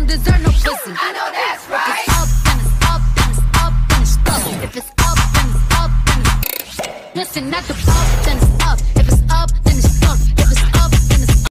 deserve no pussy. I know that's right. If it's up, then it's up, then it's up. If it's up, then it's up, then it's listen at the up, then it's